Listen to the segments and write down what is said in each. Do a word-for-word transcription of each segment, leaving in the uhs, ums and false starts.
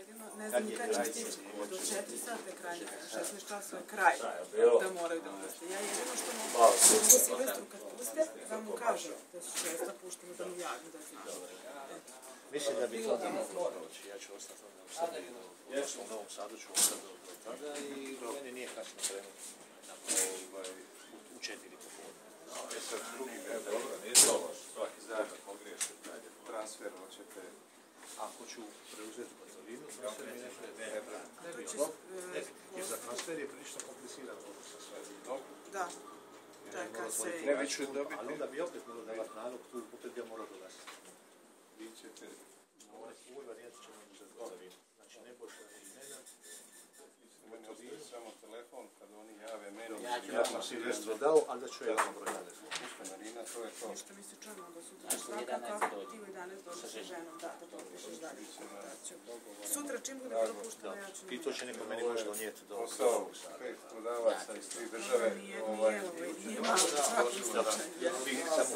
jedino ne znam kad će stići. Do četiri sata je kraj, šesnaest časova je kraj da moraju da puste. Ja jedino što mogu u Silvestru kad puste, da mu kažem da su česta pušteno, da mu javim da znam. Mislim da bi to da moglo proći. Ja ću ostati onda u Srbiji, u Novom Sadu ću ostati do tada i meni nije kasno krenuti u četiri popodne. E sad drugi ne, dobro, nije dobro, svaki zajedno pogriješite, dajde transfer, hoćete... Ako ću preuzeti Bartolinu, transfer mi ne treba. Jer za transfer je prilično komplicirano sa sve. Da. Čeka se... Ne bi ću dobiti... Ali onda bi opet morao davati nalog, tu opet ga morao dolaziti. Vi ćete... U ovoj varijenti ćemo uzeti Bartolinu. Znači ne boša i Nenad. Meni ostaje samo telefon, kad oni jave meni... Ja sam Silvestru dao, ali da ću ja vam broj telefon. Pušta Marina, to je to. Ništa mi se čujemo da sutra svaka kako ti u jedanaest dođeš sa ženom, da, da potpišeš dalje. Sutra čim bude bilo pušteno, ja ću... I to će neko meni možda donijeti do Posao, pet prodavaca iz tri države, ovaj... Nije malo u svakom slučaju. Vi samo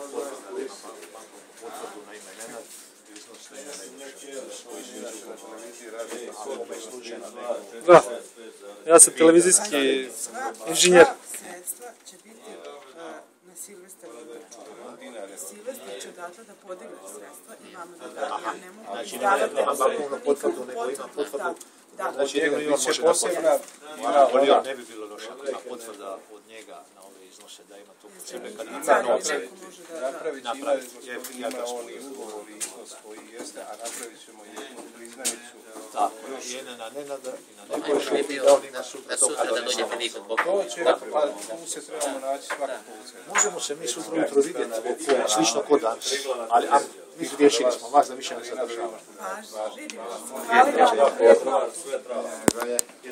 potvrdu na ime Nenad, iznosite ime koji su izuzeli na televiziji, radi, a ovaj slučaj na nekom... Da, ja sam televizijski inženjer. Sredstva će biti na Silvestar računa. Silvestar će odatle da podigne sredstva i vama da da. Ja ne mogu izdavati... Nema bankovnu potvrdu, nego ima potvrdu. Znači, njega može posebna... Volio ne bi bilo loše ako ima potvrda od njega na ove iznose da ima to kod sebe kad ima novce. Napravit će ima, gospodin ima on i ugovor i iznos koji jeste, a napravit ćemo jednu priznanicu. Da, jedna na Nenada i na Nebojšu, da on ima sutra to kada nešto. To će, pa tu se trebamo naći svakako u Možemo se mi sutra ujutro vidjeti, slično kod danas, ali mi riješili smo vas da više ne zadržavamo. Važno, vidimo. Hvala.